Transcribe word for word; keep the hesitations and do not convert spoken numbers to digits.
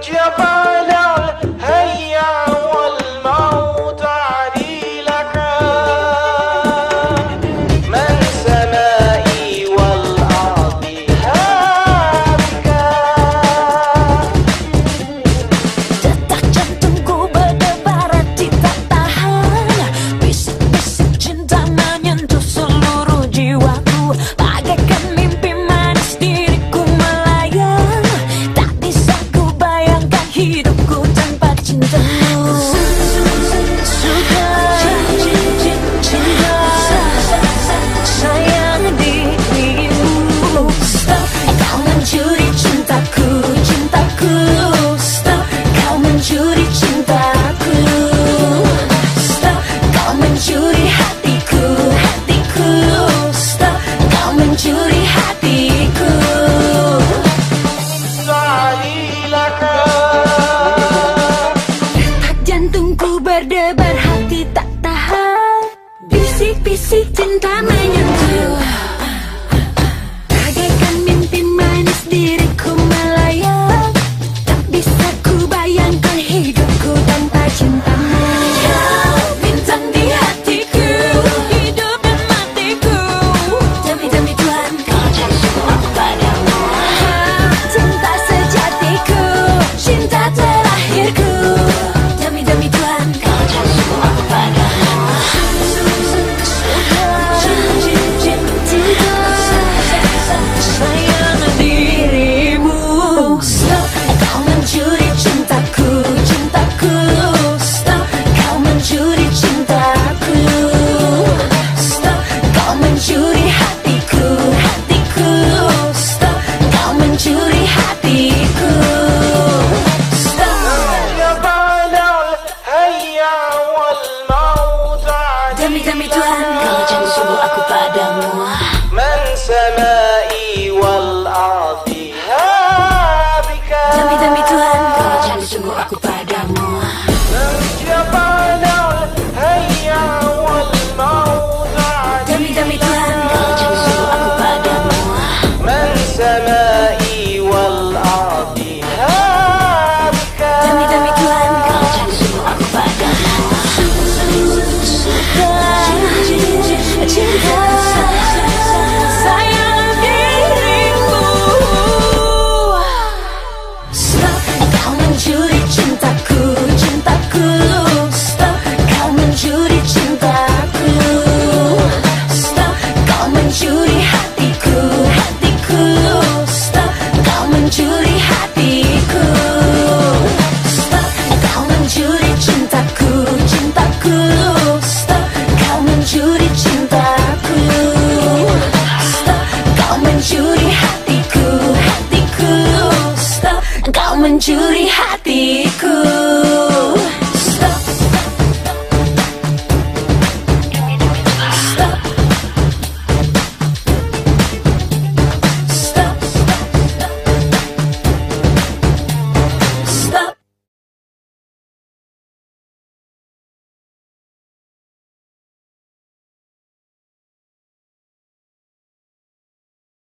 وجب الهيا والموت عليلك من سمائي والأرض هابك. Detak jantungku berdebar, hati tak tahan. Bisik-bisik cinta menyentuh seluruh jiwaku, bagaikan mimpi manis diriku melayang. Tak bisa ku bayangkan hidupku tanpa cintamu. Suka cinta sayang dirimu. Stop, kau mencuri cintaku, cintaku. Stop, kau mencuri cintaku. Stop, kau mencuri hatiku, hatiku. Stop, kau mencuri hatiku. عليلك Detak jantungku berdebar, hati tak tahan. Bisik-bisik cinta menyentuh, bagaikan mimpi manis diriku melayang. Tak bisa ku bayangkan hidupku tanpa cintamu. Kau bintang di hatiku, hidup dan matiku. Demi-demi Tuhan, kau jadi semua padamu. Cinta sejatiku, cinta terakhirku. Demi-demi Tuhan, kau jadi semua padamu. Sayang dirimu. Stop, kau mencuri cintaku, cintaku. Stop, kau mencuri cintaku. Stop, kau mencuri hatiku, hatiku. Stop, kau mencuri hatiku. Stop. وجب الهيا والموت Demi-demi عليلك Tuhan, kau jangan sungguh aku padamu. من سمائي